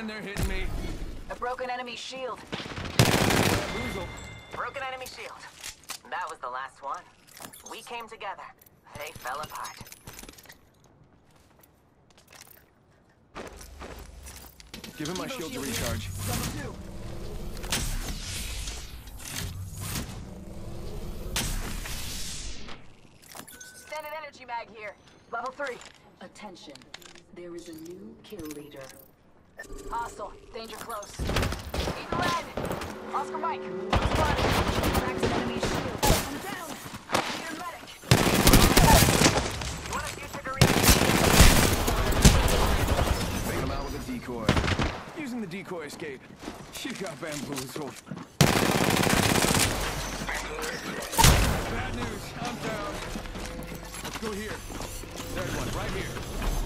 And they're hitting me. A broken enemy shield. Bamboozle. Broken enemy shield. That was the last one. We came together. They fell apart. Give him my shield to recharge. Level 2. Standard energy mag here. Level 3. Attention. There is a new kill leader. Hostile. Danger close. Eagle red. Oscar Mike. Spotted. Cracks an enemy shield. I'm down. Need a medic. You want a future to reach? Take him out with a decoy. Using the decoy escape. She got bamboozled. Bad news. I'm down. Let's go here. There's one right here.